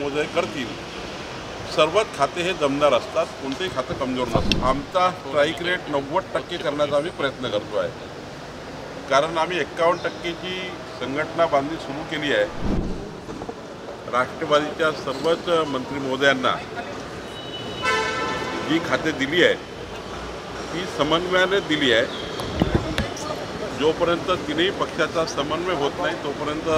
महोदय करतील, सर्वच खाते हे दमदार असतात, कोणतेही खातं कमजोर नसतं। आमचा स्ट्राईक रेट 90% करण्याचा आम्ही प्रयत्न करतो आहे, कारण आम्ही 51%ची संघटना बांधणी सुरू केली आहे। राष्ट्रवादीच्या सर्वच मंत्री महोदयांना जी खाते दिली आहे ती समन्वयाने दिली आहे। जोपर्यंत तिन्ही पक्षाचा समन्वय होत नाही तोपर्यंत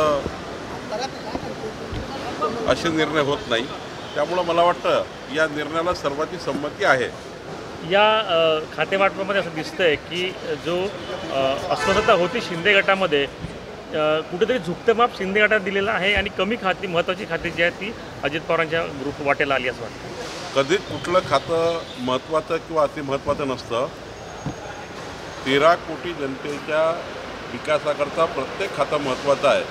असे निर्णय होत नाही। त्यामुळे मला वाटतं या निर्णयाला सर्वांची संमती आहे। या खातेवाटपामध्ये असं दिसतंय की जो अस्वस्थता होती शिंदे गटामध्ये, कुठेतरी झुकतं माप शिंदे गटात दिलेलं आहे आणि कमी खाती, महत्त्वाची खाती जी आहेत ती अजित पवारांच्या ग्रुप वाटेला आली असं वाटतं। कधीच कुठलं खातं महत्त्वाचं किंवा अति महत्त्वाचं नसतं। 13 कोटी जनतेच्या विकासाकरता प्रत्येक खातं महत्त्वाचं आहे।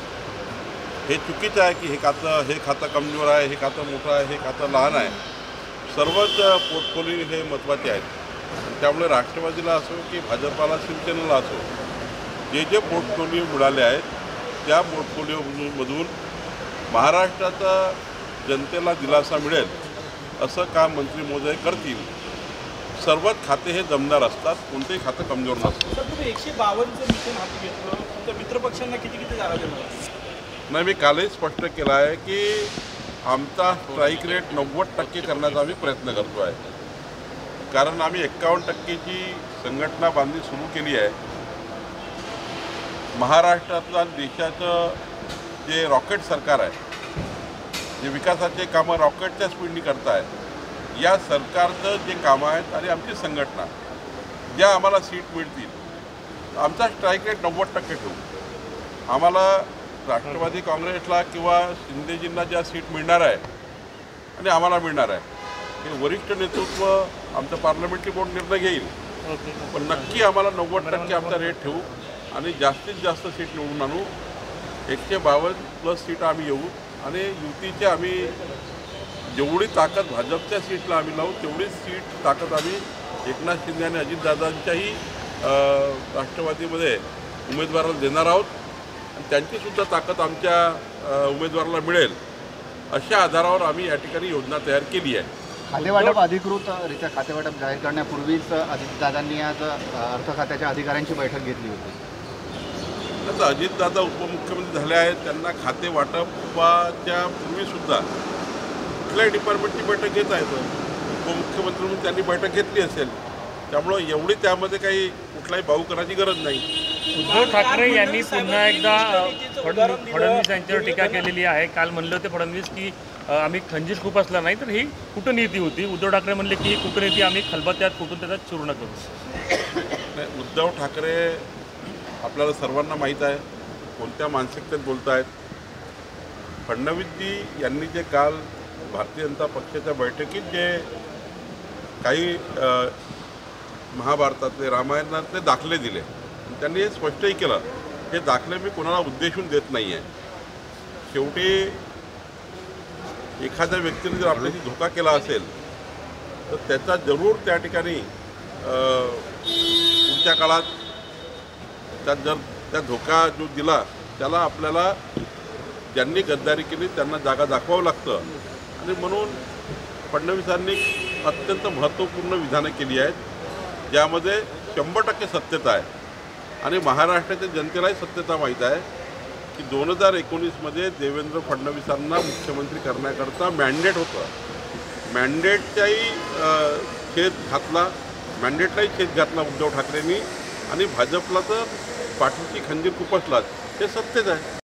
हे चुकीचं आहे की हे खातं कमजोर आहे, हे खातं मोठं आहे, हे खातं लहान आहे। सर्वच पोर्टफोलिओ हे महत्त्वाचे आहेत। त्यामुळे राष्ट्रवादीला असो की भाजपाला, शिवसेनेला असो, जे पोर्टफोलिओ मिळाले आहेत त्या पोर्टफोलिओमधून महाराष्ट्राचा जनतेला दिलासा मिळेल असं काम मंत्री महोदय करतील। सर्वच खाते हे दमदार असतात, कोणतेही खातं कमजोर नसतं। सर, तुम्ही 152चं मिशन हाती घेतलं, तर मित्रपक्षांना किती जागा देणार? नाही, मी कालही स्पष्ट केलं आहे की आमचा स्ट्राईक रेट 90% करण्याचा आम्ही प्रयत्न करतो आहे, कारण आम्ही 51%ची संघटना बांधणी सुरू केली आहे। महाराष्ट्रातल्या देशाचं जे रॉकेट सरकार आहे, जे विकासाचे कामं रॉकेटच्या स्पीडनी करत आहे, या सरकारचं जे कामं आहेत आणि आमची संघटना ज्या आम्हाला सीट मिळतील, आमचा स्ट्राईक रेट 90% ठेवू। आम्हाला राष्ट्रवादी काँग्रेसला किंवा शिंदेजींना ज्या सीट मिळणार आहे आणि आम्हाला मिळणार आहे, हे वरिष्ठ नेतृत्व आमचं पार्लमेंटरी बोर्ड निर्णय घेईल, पण नक्की आम्हाला 90% आमचा रेट ठेवू आणि जास्तीत जास्त सीट निवडून आणू। 152+ सीट आम्ही येऊ आणि युतीचे आम्ही जेवढी ताकद भाजपच्या सीटला आम्ही लावू तेवढीच सीट ताकद आम्ही एकनाथ शिंदे आणि अजितदादांच्याही राष्ट्रवादीमध्ये उमेदवाराला देणार आहोत आणि त्यांचीसुद्धा ताकद आमच्या उमेदवाराला मिळेल अशा आधारावर आम्ही या ठिकाणी योजना तयार केली आहे। खातेवाटप अधिकृतरित्या खातेवाटप जाहीर करण्यापूर्वीच अजितदादांनी आज अर्थ खात्याच्या अधिकाऱ्यांची बैठक घेतली होती। आता अजितदादा उपमुख्यमंत्री झाले आहेत, त्यांना खाते वाटपाच्या पूर्वीसुद्धा कुठल्याही डिपार्टमेंटची बैठक घेता येतं। उपमुख्यमंत्री म्हणून त्यांनी बैठक घेतली असेल, त्यामुळं एवढी त्यामध्ये काही कुठलाही भाऊ करायची गरज नाही। उद्धव ठाकरे यांनी पुन्हा एकदा फडणवीस यांच्यावर टीका केलेली आहे। काल म्हणले होते फडणवीस की आम्ही खंजीर खुपसला नाही तर ही कूटनीती होती। उद्धव ठाकरे म्हणले की कूटनीती आम्ही खलबत्त्यात फुटून त्याचा चूर्ण करू। उद्धव ठाकरे आपल्याला सर्वांना माहीत आहे कोणत्या मानसिकतेत बोलत आहेत। फडणवीसजी यांनी जे काल भारतीय जनता पक्षाच्या बैठकीत जे काही महाभारतातले, रामायणातले दाखले दिले, त्यांनी हे स्पष्टही केलं, हे दाखले मी कोणाला उद्देशून देत नाही आहे। शेवटी एखाद्या व्यक्तीने जर आपल्याशी धोका केला असेल तर त्याचा जरूर त्या ठिकाणी पुढच्या काळात जर त्या धोका जो दिला त्याला आपल्याला ज्यांनी गद्दारी केली त्यांना जागा दाखवावं लागतं। आणि म्हणून फडणवीसांनी अत्यंत महत्त्वपूर्ण विधानं केली आहेत ज्यामध्ये 100% सत्यता आहे आणि महाराष्ट्राच्या जनतेलाही सत्यता माहीत आहे की 2019मध्ये देवेंद्र फडणवीसांना मुख्यमंत्री करण्याकरता मॅन्डेट होतं। मॅन्डेटच्याही मॅन्डेटलाही छेद घातला उद्धव ठाकरेंनी आणि भाजपला तर पाठीची खंजीर खुपसलाच, हे सत्यच आहे।